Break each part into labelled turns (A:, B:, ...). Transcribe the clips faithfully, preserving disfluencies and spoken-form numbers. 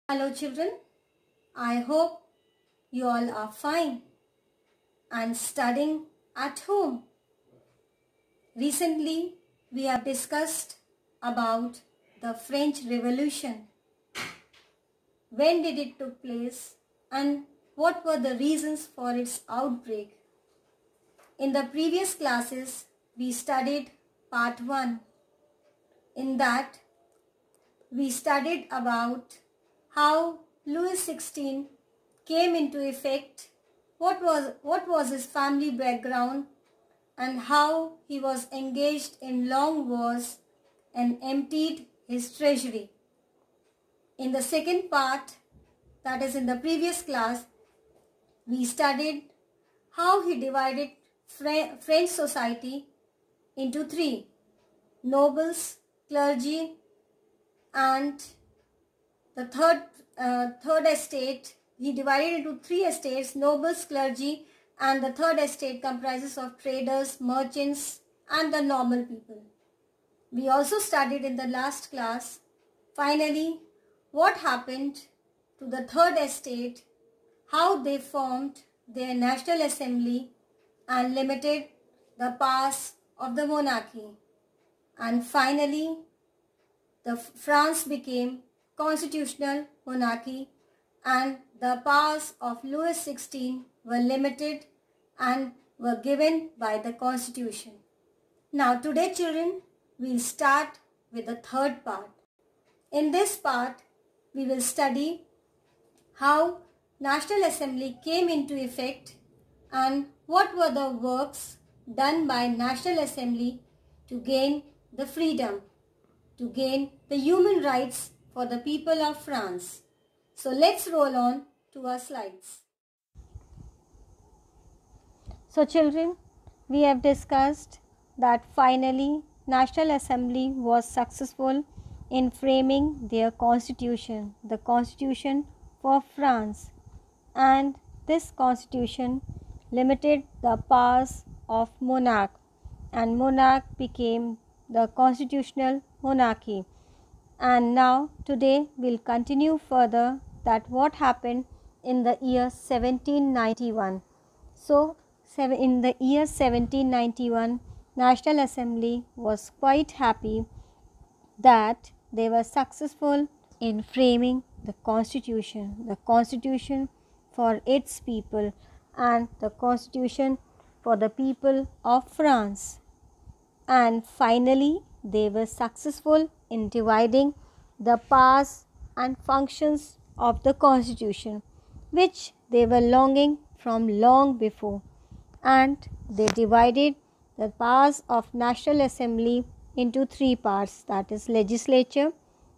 A: Hello children, I hope you all are fine and studying at home. Recently we have discussed about the French Revolution. When did it took place and what were the reasons for its outbreak? In the previous classes we studied part one. In that we studied about how Louis the sixteenth came into effect, what was, what was his family background, and how he was engaged in long wars and emptied his treasury. In the second part, that is in the previous class, we studied how he divided French society into three: nobles, clergy, and the third, uh, third estate. He divided into three estates: nobles, clergy, and the third estate comprises of traders, merchants, and the normal people. We also studied in the last class, finally, what happened to the third estate, how they formed their national assembly and limited the powers of the monarchy. And finally, the France became constitutional monarchy and the powers of Louis the sixteenth were limited and were given by the constitution. Now today children, we will start with the third part. In this part, we will study how National Assembly came into effect and what were the works done by National Assembly to gain the freedom, to gain the human rights for the people of France. So let's roll on to our slides. So children, we have discussed that finally National Assembly was successful in framing their constitution, the constitution for France, and this constitution limited the powers of monarch, and monarch became the constitutional monarchy. And now today we'll continue further that what happened in the year seventeen ninety-one. So in the year seventeen ninety-one, National Assembly was quite happy that they were successful in framing the constitution, the constitution for its people and the constitution for the people of France. And finally, they were successful in dividing the powers and functions of the constitution, which they were longing from long before. And they divided the powers of National Assembly into three parts, that is legislature,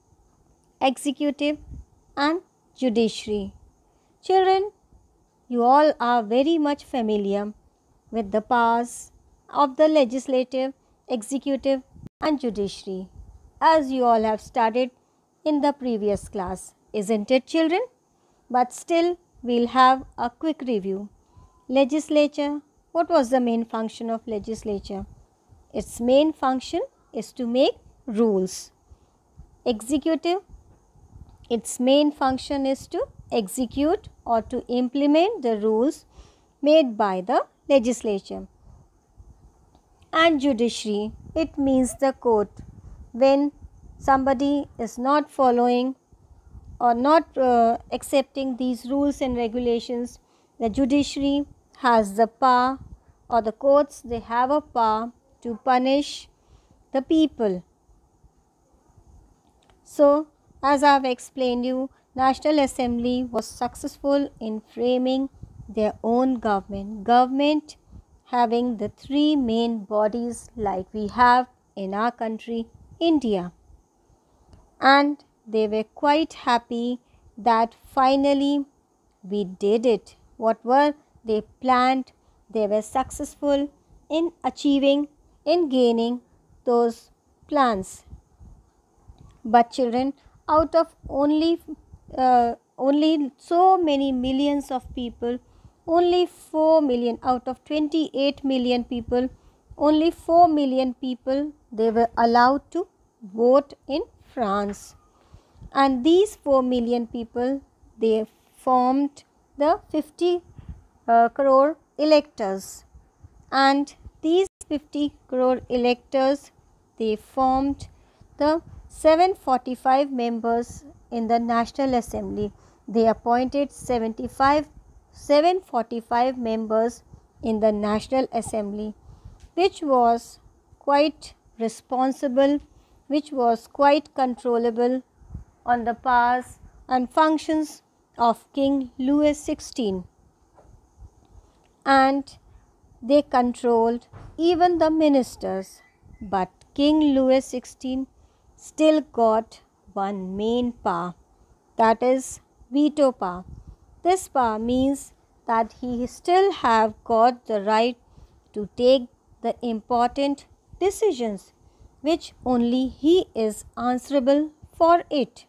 A: executive, and judiciary. Children, you all are very much familiar with the powers of the legislative, executive, and judiciary, as you all have studied in the previous class, isn't it children? But still we'll have a quick review. Legislature, what was the main function of legislature? Its main function is to make rules. Executive, its main function is to execute or to implement the rules made by the legislature. And judiciary, it means the court. When somebody is not following or not uh, accepting these rules and regulations, the judiciary has the power, or the courts, they have a power to punish the people. So as I have explained you, National Assembly was successful in framing their own government. Government having the three main bodies like we have in our country, India. And they were quite happy that finally we did it. What were they planned? They were successful in achieving, in gaining those plans. But children, out of only, uh, only so many millions of people, only four million out of twenty-eight million people, only four million people they were allowed to vote in France. And these four million people, they formed the fifty uh, crore electors. And these fifty crore electors, they formed the seven hundred forty-five members in the National Assembly. They appointed seventy-five, seven hundred forty-five members in the National Assembly, which was quite responsible, which was quite controllable on the powers and functions of King Louis the sixteenth. And they controlled even the ministers. But King Louis the sixteenth still got one main power, that is veto power. This power means that he still have got the right to take the important decisions which only he is answerable for it.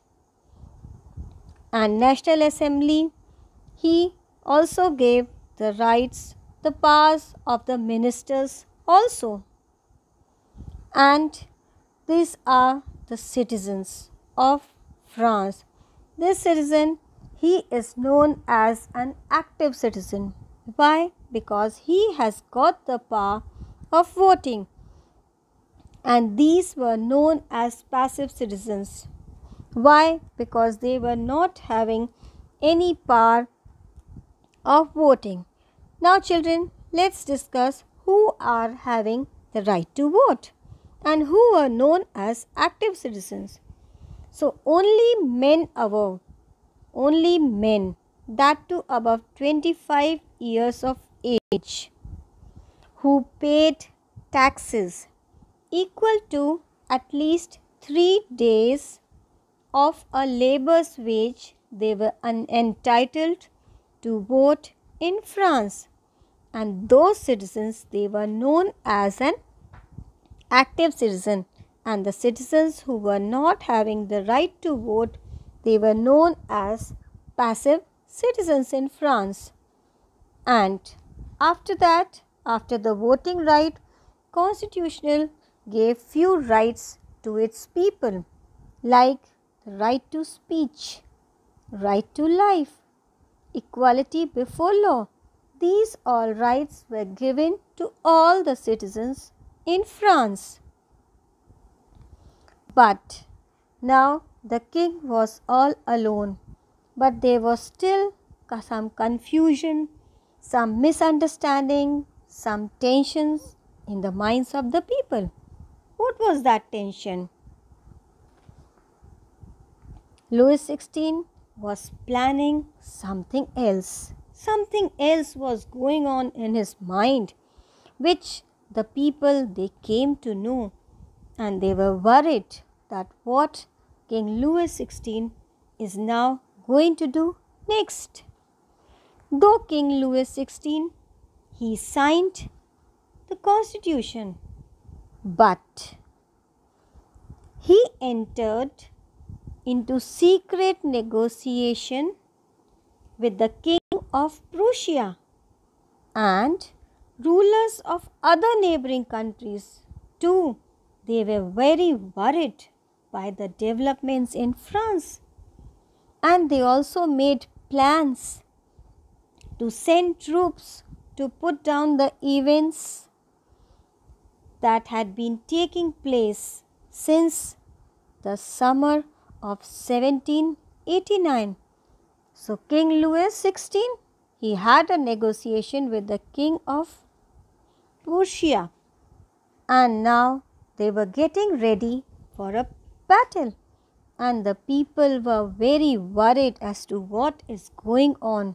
A: And National Assembly, he also gave the rights, the powers of the ministers also. And these are the citizens of France. This citizen, he is known as an active citizen. Why? Because he has got the power of voting. And these were known as passive citizens. Why? Because they were not having any power of voting. Now children, let's discuss who are having the right to vote and who are known as active citizens. So only men above, only men, that too above twenty-five years of age, who paid taxes equal to at least three days of a labor's wage, they were un- entitled to vote in France. And those citizens, they were known as an active citizen. And the citizens who were not having the right to vote, they were known as passive citizens in France. And after that, after the voting right, Constitutional gave few rights to its people, like the right to speech, right to life, equality before law. These all rights were given to all the citizens in France. But now the king was all alone, but there was still some confusion, some misunderstanding, some tensions in the minds of the people. What was that tension? Louis the sixteenth was planning something else. Something else was going on in his mind, which the people, they came to know, and they were worried that what King Louis the sixteenth is now going to do next. Though King Louis the sixteenth, he signed the constitution, but he entered into secret negotiation with the king of Prussia and rulers of other neighboring countries too. They were very worried by the developments in France, and they also made plans to send troops to put down the events that had been taking place since the summer of seventeen eighty-nine. So King Louis the sixteenth, he had a negotiation with the king of Prussia, and now they were getting ready for a battle, and the people were very worried as to what is going on.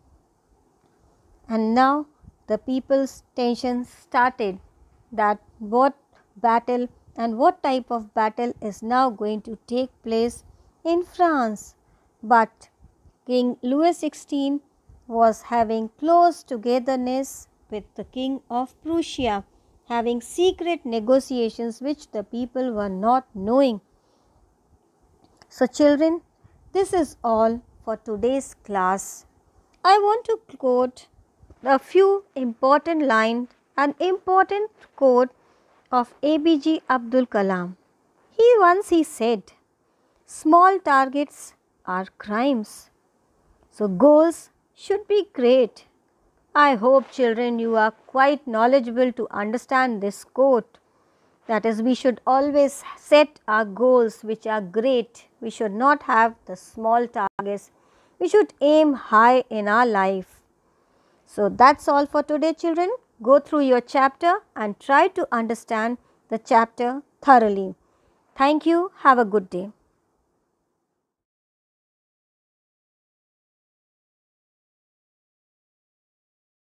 A: And now the people's tension started, that what battle and what type of battle is now going to take place in France. But King Louis the sixteenth was having close togetherness with the king of Prussia, having secret negotiations which the people were not knowing. So children, this is all for today's class. I want to quote a few important lines, an important quote of A B J Abdul Kalam. He once he said Small targets are crimes. So goals should be great. I hope children you are quite knowledgeable to understand this quote. That is, we should always set our goals which are great. We should not have the small targets. We should aim high in our life. So that's all for today, children. Go through your chapter and try to understand the chapter thoroughly. Thank you. Have a good day.